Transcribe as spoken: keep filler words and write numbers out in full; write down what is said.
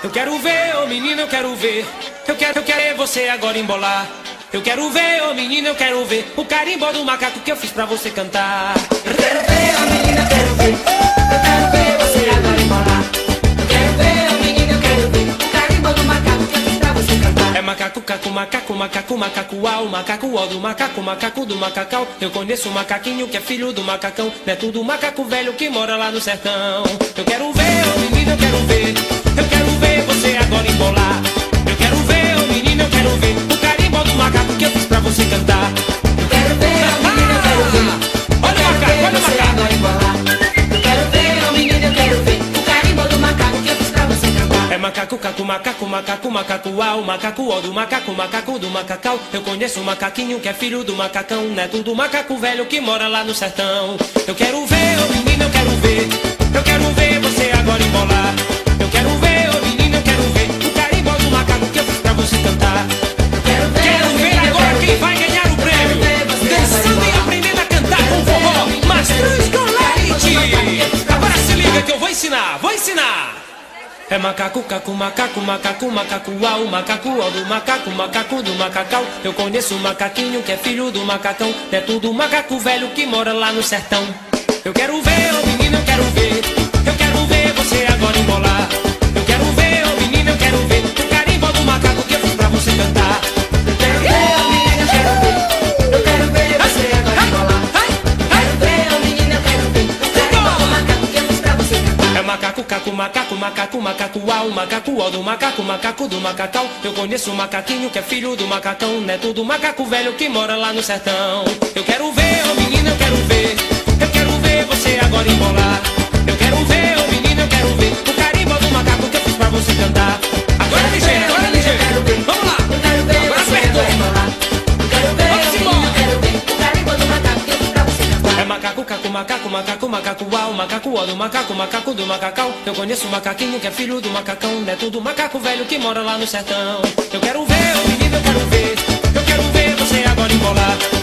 Eu quero ver, ô menino, eu quero ver. Eu quero, eu quero você agora embolar. Eu quero ver, ô menino, eu quero ver o carimbó do macaco que eu fiz pra você cantar. Eu quero ver, ô menino, eu quero ver. Eu quero ver você agora embolar. Eu quero ver, ô menino, eu quero ver o carimbó do macaco que eu fiz pra você cantar. É macaco, caco, macaco, macaco, macaco, au, macaco, ó do macaco, macaco do macacau. Eu conheço um macaquinho que é filho do macacão. Não é tudo macaco velho que mora lá no sertão. Eu quero ver, ô menino, eu quero ver. Eu quero ver você agora embolar. Eu quero ver, ô menino, eu quero ver o carimbó do macaco que eu fiz pra você cantar. Eu quero ver, ô menino, eu quero ver. Olha o macaco, olha o Você macaco. agora embolar. Eu quero ver, ô menino, eu quero ver o carimbó do macaco que eu fiz pra você cantar. É macaco, caco, macaco, macaco, macaco, au, macaco, ó do macaco, macaco do macacau. Eu conheço um macaquinho que é filho do macacão. Não é tudo macaco velho que mora lá no sertão. Eu quero ver, ô menino, eu quero ver. Eu quero ver você agora embolar. Eu quero ver, ô menino, eu quero ver o carimbó do macaco que eu fiz pra você cantar. Eu quero ver, Quero ô ver menino, eu agora quero quem ver. vai ganhar o prêmio. ver você Dançando e agora aprendendo a cantar com forró. Mastruz com leite. Agora se liga que eu vou ensinar, vou ensinar. É macaco, caco, macaco, macaco, macaco, au, macaco, ó do macaco, macaco do macacau. Eu conheço um macaquinho que é filho do macacão. É tudo macaco velho que mora lá no sertão. Eu quero ver, ô menino, eu quero ver. Eu quero ver você agora embolar. Eu quero ver, ô menino, eu quero ver o carimbó do macaco que eu fiz pra você cantar. Eu quero ver, ô menino, eu quero ver. Eu quero ver você agora embolar. Eu quero ver, ô menino, eu quero ver o carimbó do macaco que eu fiz pra você cantar. É macaco, caco, macaco, macaco, macaco, au, macaco, ó do macaco, macaco do macacau. Eu conheço um macaquinho que é filho do macacão. Não é tudo macaco velho que mora lá no sertão. Eu quero ver, ô menino, eu quero ver. Eu quero ver você agora embolar. Eu quero ver, ô menino, eu quero ver o carimbó do macaco que eu fiz pra você cantar. Agora é ligeiro, agora é ligeiro. Vamos lá. Eu quero ver Agora você apertou. agora embolar. Eu quero ver, ô menino, eu quero ver o carimbó do macaco que eu fiz pra você cantar. É macaco, caco, macaco, macaco, macaco, au, macaco, ó do macaco, macaco do macacau. Eu conheço um macaquinho que é filho do macacão. Não é tudo macaco velho que mora lá no sertão. Eu quero ver, ô menino, eu quero ver. Eu quero ver você agora embolar.